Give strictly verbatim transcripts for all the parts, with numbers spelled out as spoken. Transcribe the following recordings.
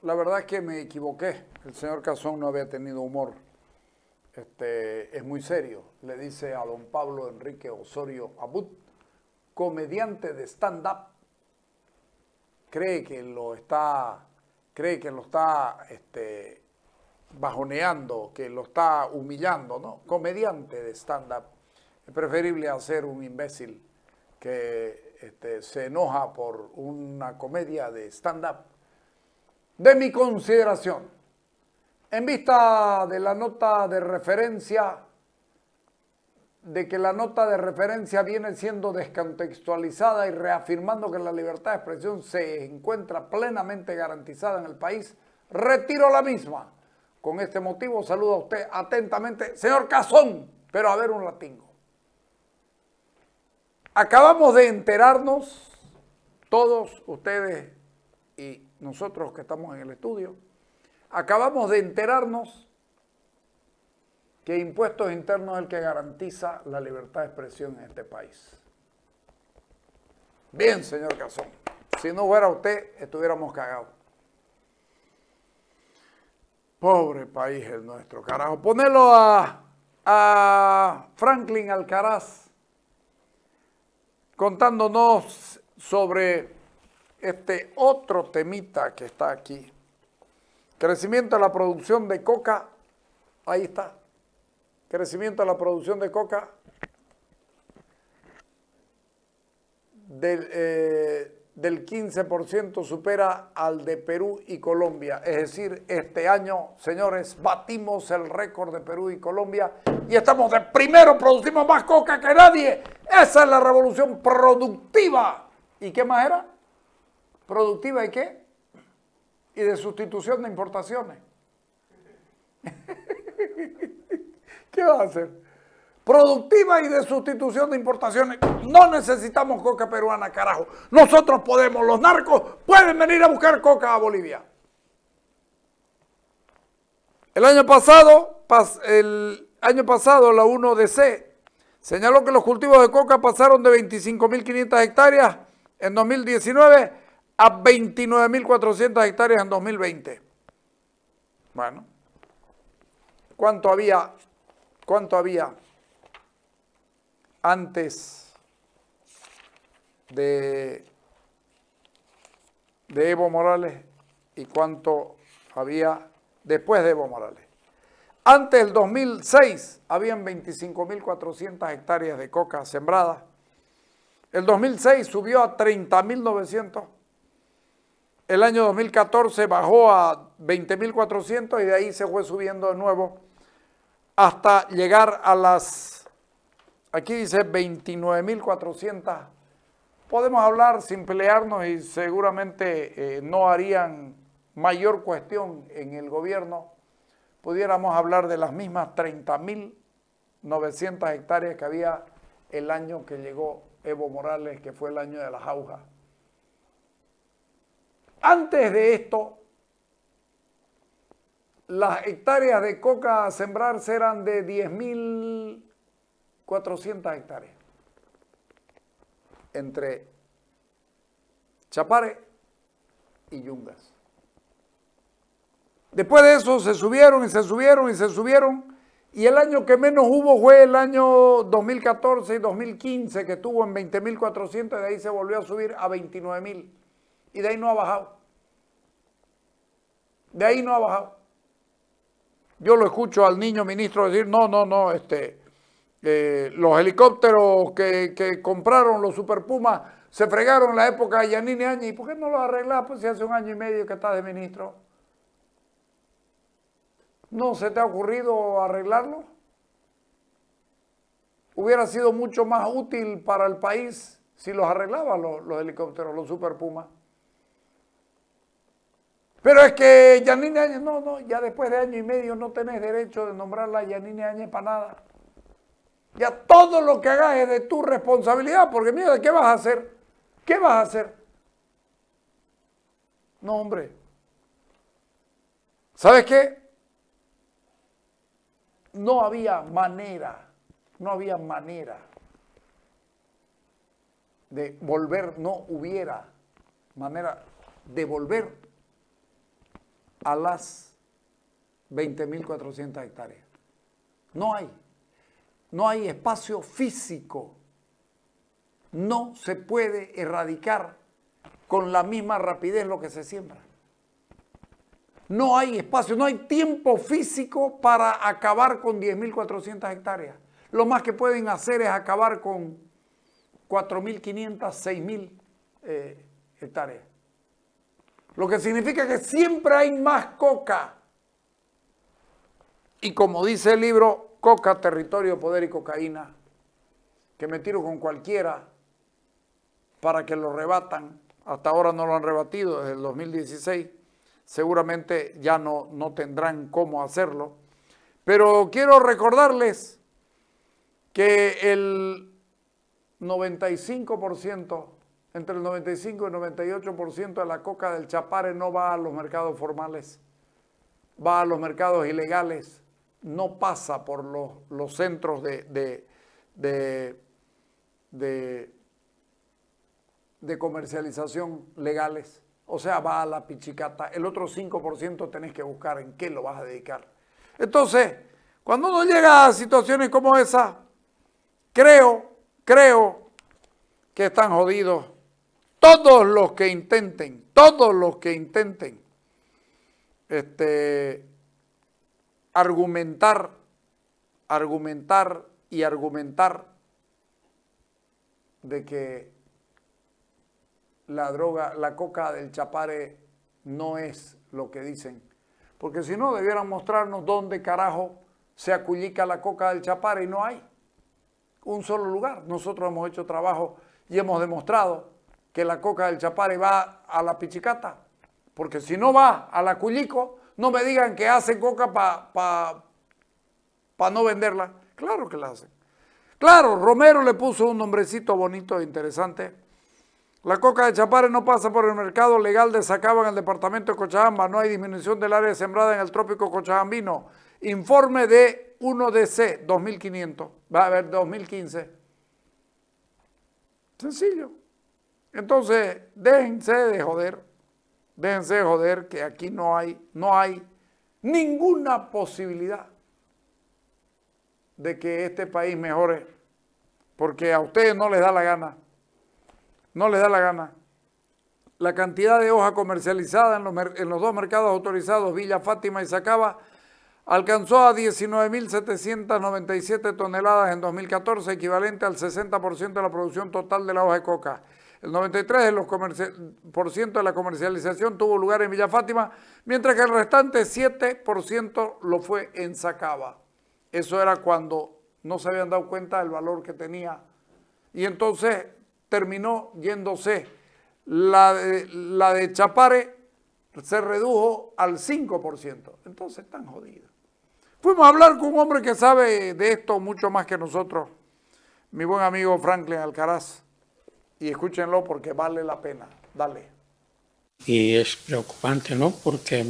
la verdad es que me equivoqué. El señor Cazón no había tenido humor. Este, es muy serio. Le dice a don Pablo Enrique Osorio Abud, comediante de stand-up. Cree que lo está, cree que lo está este, bajoneando, que lo está humillando, ¿no? Comediante de stand-up. Es preferible hacer un imbécil que este, se enoja por una comedia de stand-up. De mi consideración, en vista de la nota de referencia, de que la nota de referencia viene siendo descontextualizada y reafirmando que la libertad de expresión se encuentra plenamente garantizada en el país, retiro la misma. Con este motivo saludo a usted atentamente, señor Cazón, pero a ver un latingo. Acabamos de enterarnos, todos ustedes y nosotros que estamos en el estudio, acabamos de enterarnos que Impuestos Internos es el que garantiza la libertad de expresión en este país. Bien, señor Cazón, si no fuera usted, estuviéramos cagados. Pobre país el nuestro, carajo. Ponelo a, a Franklin Alcaraz contándonos sobre este otro temita que está aquí. Crecimiento de la producción de coca, ahí está. Crecimiento de la producción de coca del, eh, del quince por ciento supera al de Perú y Colombia. Es decir, este año, señores, batimos el récord de Perú y Colombia y estamos de primero, producimos más coca que nadie. Esa es la revolución productiva. ¿Y qué más era? ¿Productiva y qué? Y de sustitución de importaciones. ¿Qué va a hacer? Productiva y de sustitución de importaciones. No necesitamos coca peruana, carajo. Nosotros podemos, los narcos pueden venir a buscar coca a Bolivia. El año pasado, el año pasado la uno D C señaló que los cultivos de coca pasaron de veinticinco mil quinientas hectáreas en dos mil diecinueve a veintinueve mil cuatrocientas hectáreas en dos mil veinte. Bueno, ¿cuánto había, cuánto había antes de, de Evo Morales y cuánto había después de Evo Morales? Antes del dos mil seis habían veinticinco mil cuatrocientas hectáreas de coca sembradas. El dos mil seis subió a treinta mil novecientos. El año dos mil catorce bajó a veinte mil cuatrocientos y de ahí se fue subiendo de nuevo hasta llegar a las, aquí dice veintinueve mil cuatrocientos. Podemos hablar sin pelearnos y seguramente eh, no harían mayor cuestión en el gobierno. Pudiéramos hablar de las mismas treinta mil novecientas hectáreas que había el año que llegó Evo Morales, que fue el año de las jaujas. Antes de esto, las hectáreas de coca a sembrarse eran de diez mil cuatrocientas hectáreas. Entre Chapare y Yungas. Después de eso se subieron y se subieron y se subieron. Y el año que menos hubo fue el año dos mil catorce y dos mil quince, que estuvo en veinte mil cuatrocientos y de ahí se volvió a subir a veintinueve mil. Y de ahí no ha bajado. De ahí no ha bajado. Yo lo escucho al niño ministro decir, no, no, no, este, eh, los helicópteros que, que compraron los Super Pumas se fregaron en la época de Yanine Áñez. ¿Y por qué no los arreglas? Pues si hace un año y medio que estás de ministro. ¿No se te ha ocurrido arreglarlo? Hubiera sido mucho más útil para el país si los arreglaban los, los helicópteros, los Super Pumas. Pero es que Yanine Áñez, no, no, ya después de año y medio no tenés derecho de nombrarla a Yanine Áñez para nada. Ya todo lo que hagas es de tu responsabilidad, porque mira, ¿qué vas a hacer? ¿Qué vas a hacer? No, hombre. ¿Sabes qué? No había manera, no había manera de volver, no hubiera manera de volver a las veinte mil cuatrocientas hectáreas. No hay. No hay espacio físico. No se puede erradicar con la misma rapidez lo que se siembra. No hay espacio, no hay tiempo físico para acabar con diez mil cuatrocientas hectáreas. Lo más que pueden hacer es acabar con cuatro mil quinientas, seis mil eh, hectáreas. Lo que significa que siempre hay más coca. Y como dice el libro, Coca, Territorio, Poder y Cocaína, que me tiro con cualquiera para que lo rebatan. Hasta ahora no lo han rebatido, desde el dos mil dieciséis. Seguramente ya no, no tendrán cómo hacerlo. Pero quiero recordarles que el noventa y cinco por ciento, entre el noventa y cinco y el noventa y ocho por ciento de la coca del Chapare no va a los mercados formales, va a los mercados ilegales, no pasa por los, los centros de, de, de, de, de comercialización legales. O sea, va a la pichicata. El otro cinco por ciento tenés que buscar en qué lo vas a dedicar. Entonces, cuando uno llega a situaciones como esa, creo, creo que están jodidos todos los que intenten, todos los que intenten este, argumentar, argumentar y argumentar de que la droga, la coca del Chapare no es lo que dicen. Porque si no, debieran mostrarnos dónde carajo se acullica la coca del Chapare y no hay un solo lugar. Nosotros hemos hecho trabajo y hemos demostrado que la coca del Chapare va a la pichicata. Porque si no va a la Acullico, no me digan que hacen coca para pa, pa no venderla. Claro que la hacen. Claro, Romero le puso un nombrecito bonito e interesante. La coca de Chapare no pasa por el mercado legal de Sacaba en el departamento de Cochabamba. No hay disminución del área sembrada en el trópico cochabambino. Informe de uno D C dos mil quinientos. Va a haber dos mil quince. Sencillo. Entonces, déjense de joder. Déjense de joder que aquí no hay, no hay ninguna posibilidad de que este país mejore. Porque a ustedes no les da la gana. No les da la gana. La cantidad de hoja comercializada en los, en los dos mercados autorizados, Villa Fátima y Sacaba, alcanzó a diecinueve mil setecientas noventa y siete toneladas en dos mil catorce, equivalente al sesenta por ciento de la producción total de la hoja de coca. El noventa y tres por ciento de la comercialización tuvo lugar en Villa Fátima, mientras que el restante siete por ciento lo fue en Sacaba. Eso era cuando no se habían dado cuenta del valor que tenía. Y entonces terminó yéndose. La de, la de Chapare se redujo al cinco por ciento. Entonces están jodidos. Fuimos a hablar con un hombre que sabe de esto mucho más que nosotros, mi buen amigo Franklin Alcaraz. Y escúchenlo porque vale la pena. Dale. Y es preocupante, ¿no? Porque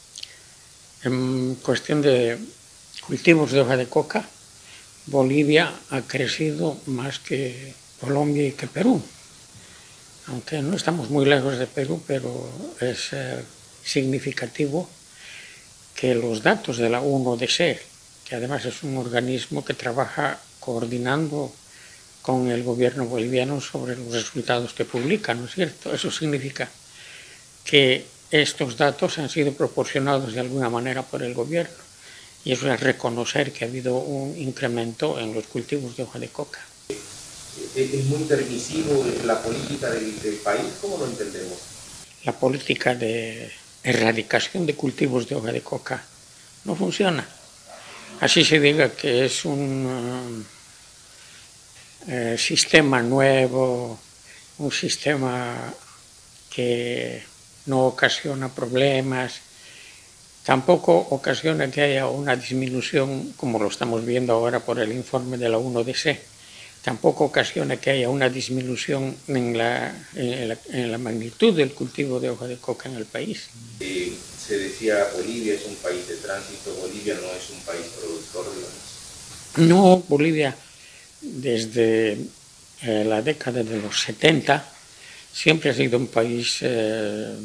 en cuestión de cultivos de hoja de coca, Bolivia ha crecido más que Colombia y que Perú. Aunque no estamos muy lejos de Perú, pero es eh, significativo que los datos de la uno D C, que además es un organismo que trabaja coordinando con el gobierno boliviano sobre los resultados que publica, ¿no es cierto? Eso significa que estos datos han sido proporcionados de alguna manera por el gobierno, y eso es reconocer que ha habido un incremento en los cultivos de hoja de coca. ¿Es muy permisivo la política del, del país? ¿Cómo lo entendemos? La política de erradicación de cultivos de hoja de coca no funciona. Así se diga que es un uh, eh, sistema nuevo, un sistema que no ocasiona problemas, tampoco ocasiona que haya una disminución, como lo estamos viendo ahora por el informe de la uno D C. Tampoco ocasiona que haya una disminución en la, en la, en la magnitud del cultivo de hoja de coca en el país. Eh, se decía Bolivia es un país de tránsito, Bolivia no es un país productor, digamos. No, Bolivia desde eh, la década de los setenta siempre ha sido un país eh,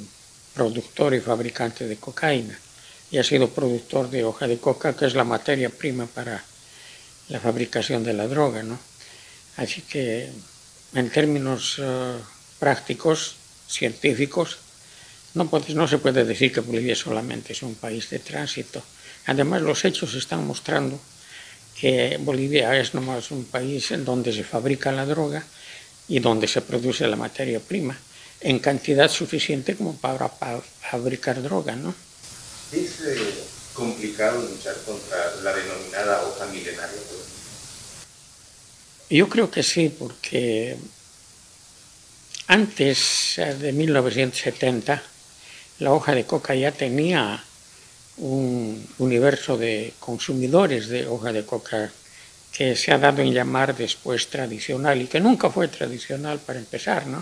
productor y fabricante de cocaína y ha sido productor de hoja de coca, que es la materia prima para la fabricación de la droga, ¿no? Así que en términos uh, prácticos, científicos, no, puede, no se puede decir que Bolivia solamente es un país de tránsito. Además, los hechos están mostrando que Bolivia es nomás un país en donde se fabrica la droga y donde se produce la materia prima en cantidad suficiente como para, para fabricar droga, ¿no? ¿Es eh, complicado luchar contra la denominada hoja milenaria? Yo creo que sí, porque antes de mil novecientos setenta la hoja de coca ya tenía un universo de consumidores de hoja de coca que se ha dado en llamar después tradicional y que nunca fue tradicional para empezar, ¿no?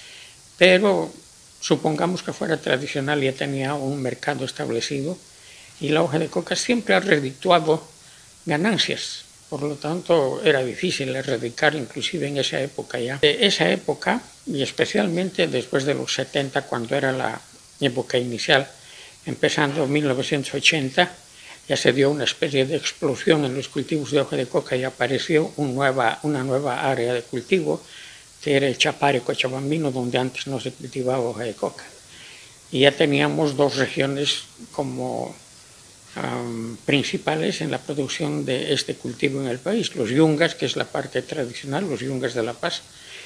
Pero supongamos que fuera tradicional, ya tenía un mercado establecido y la hoja de coca siempre ha redituado ganancias. Por lo tanto, era difícil erradicar inclusive en esa época ya. De esa época, y especialmente después de los setenta, cuando era la época inicial, empezando en mil novecientos ochenta, ya se dio una especie de explosión en los cultivos de hoja de coca y apareció un nueva, una nueva área de cultivo, que era el Chapare Cochabambino, donde antes no se cultivaba hoja de coca. Y ya teníamos dos regiones como um, principales en la producción de este cultivo en el país, los yungas, que es la parte tradicional, los yungas de La Paz,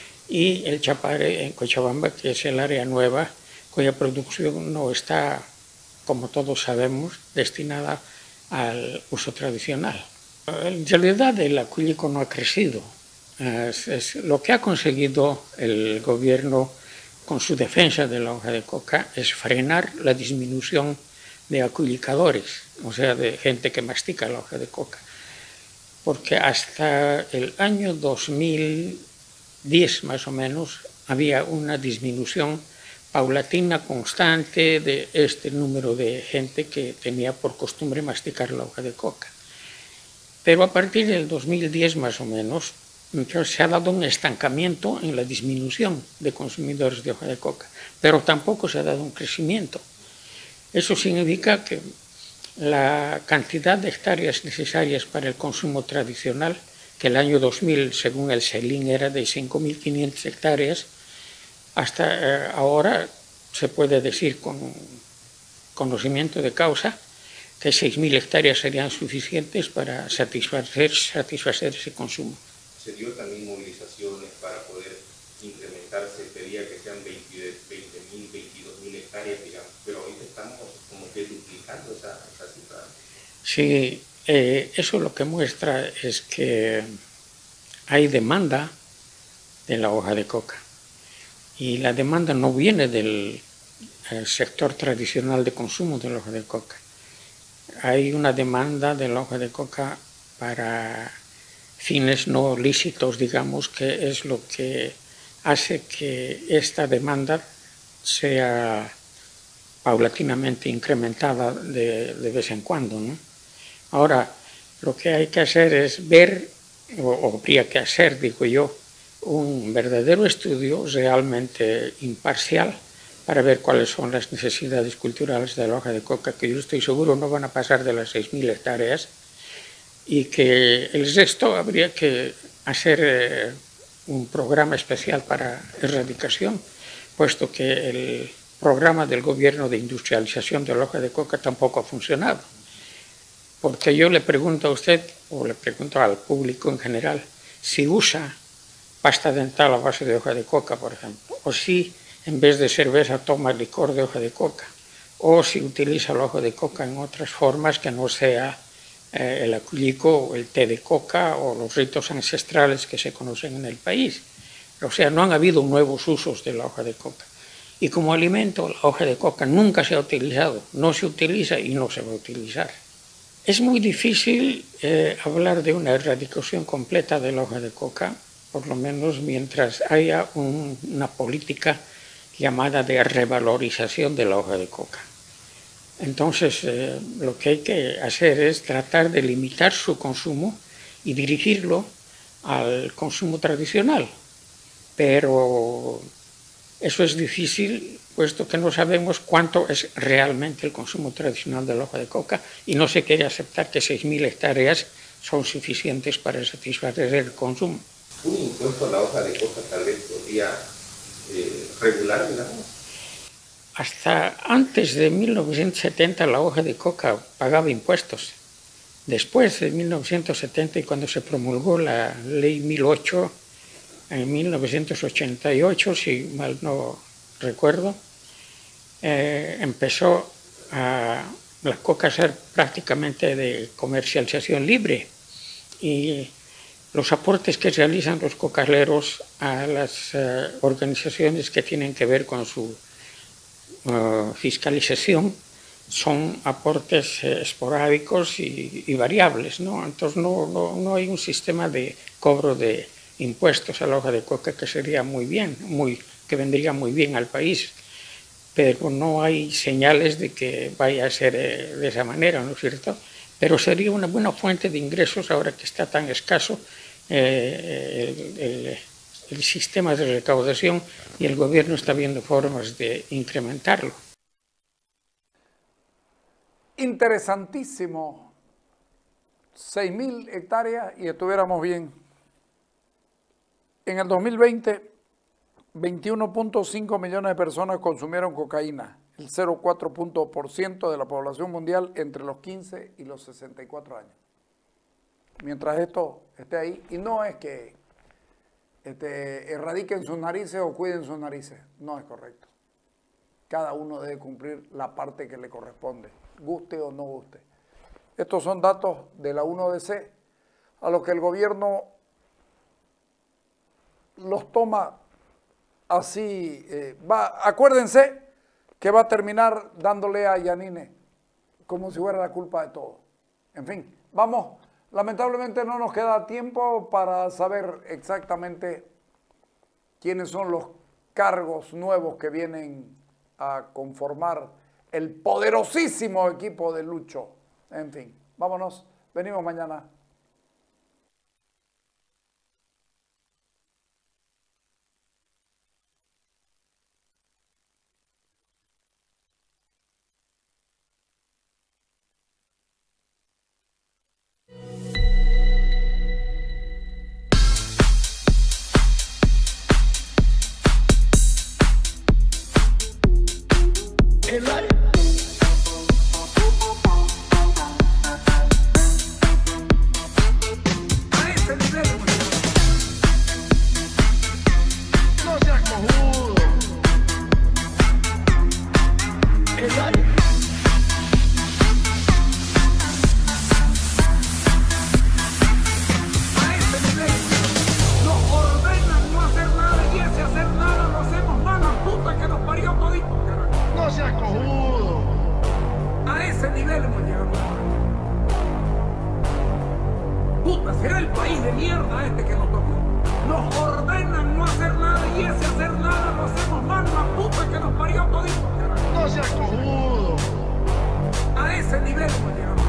y el Chapare en Cochabamba, que es el área nueva, cuya producción no está, como todos sabemos, destinada al uso tradicional. En realidad el acuílico no ha crecido. Es, es lo que ha conseguido el gobierno con su defensa de la hoja de coca es frenar la disminución de acuilicadores, o sea, de gente que mastica la hoja de coca. Porque hasta el año dos mil diez más o menos había una disminución paulatina, constante, de este número de gente que tenía por costumbre masticar la hoja de coca. Pero a partir del dos mil diez más o menos, entonces se ha dado un estancamiento en la disminución de consumidores de hoja de coca, pero tampoco se ha dado un crecimiento. Eso significa que la cantidad de hectáreas necesarias para el consumo tradicional, que el año dos mil, según el CELIN, era de cinco mil quinientas hectáreas, hasta eh, ahora se puede decir con conocimiento de causa que seis mil hectáreas serían suficientes para satisfacer, satisfacer ese consumo. Se dio también movilizaciones para poder incrementar, se pedía que sean veinte mil, veintidós mil hectáreas, digamos, pero ahorita estamos como que duplicando esa, esa cifra. Sí, eh, eso lo que muestra es que hay demanda de la hoja de coca. Y la demanda no viene del sector tradicional de consumo de la hoja de coca. Hay una demanda de la hoja de coca para fines no lícitos, digamos, que es lo que hace que esta demanda sea paulatinamente incrementada de, de vez en cuando, ¿no? Ahora, lo que hay que hacer es ver, o, o habría que hacer, digo yo, un verdadero estudio realmente imparcial para ver cuáles son las necesidades culturales de la hoja de coca, que yo estoy seguro no van a pasar de las seis mil hectáreas, y que el resto habría que hacer eh, un programa especial para erradicación, puesto que el programa del gobierno de industrialización de la hoja de coca tampoco ha funcionado. Porque yo le pregunto a usted, o le pregunto al público en general, si usa pasta dental a base de hoja de coca, por ejemplo, o si en vez de cerveza toma licor de hoja de coca, o si utiliza la hoja de coca en otras formas que no sea eh, el acuílico, o el té de coca, o los ritos ancestrales que se conocen en el país. O sea, no han habido nuevos usos de la hoja de coca. Y como alimento, la hoja de coca nunca se ha utilizado, no se utiliza y no se va a utilizar. Es muy difícil eh, hablar de una erradicación completa de la hoja de coca, por lo menos mientras haya un, una política llamada de revalorización de la hoja de coca. Entonces, eh, lo que hay que hacer es tratar de limitar su consumo y dirigirlo al consumo tradicional. Pero Eso es difícil, puesto que no sabemos cuánto es realmente el consumo tradicional de la hoja de coca y no se quiere aceptar que seis mil hectáreas son suficientes para satisfacer el consumo. ¿Un impuesto a la hoja de coca tal vez podría eh, regular, digamos? Hasta antes de mil novecientos setenta la hoja de coca pagaba impuestos. Después de mil novecientos setenta y cuando se promulgó la ley mil ocho, en mil novecientos ochenta y ocho, si mal no recuerdo, eh, empezó a la coca a ser prácticamente de comercialización libre y los aportes que realizan los cocaleros a las uh, organizaciones que tienen que ver con su uh, fiscalización son aportes eh, esporádicos y, y variables, ¿no? Entonces no, no, no hay un sistema de cobro de impuestos a la hoja de coca que sería muy bien, muy, que vendría muy bien al país, pero no hay señales de que vaya a ser eh, de esa manera, ¿no es cierto? Pero sería una buena fuente de ingresos ahora que está tan escaso eh, el, el, el sistema de recaudación y el gobierno está viendo formas de incrementarlo. Interesantísimo. seis mil hectáreas y estuviéramos bien. En el dos mil veinte, veintiuno punto cinco millones de personas consumieron cocaína, el cero punto cuatro por ciento de la población mundial entre los quince y los sesenta y cuatro años. Mientras esto esté ahí, y no es que este, erradiquen sus narices o cuiden sus narices, no es correcto. Cada uno debe cumplir la parte que le corresponde, guste o no guste. Estos son datos de la uno D C, a los que el gobierno los toma así. Eh, va, acuérdense que va a terminar dándole a Yanine como si fuera la culpa de todo. En fin, vamos, lamentablemente no nos queda tiempo para saber exactamente quiénes son los cargos nuevos que vienen a conformar el poderosísimo equipo de Lucho. En fin, vámonos, venimos mañana. El aire. A ese nivel, no seas cojudo. El aire. A ese nivel nos ordenan no hacer nada y ese hacer nada lo hacemos mal, la puta que nos parió todito. No seas cojudo. A ese nivel hemos llegado. Puta, será el país de mierda este que nos tocó. Nos ordenan no hacer nada y ese hacer nada lo hacemos mal, la puta que nos parió todito. No seas cojudo. A ese nivel hemos llegado.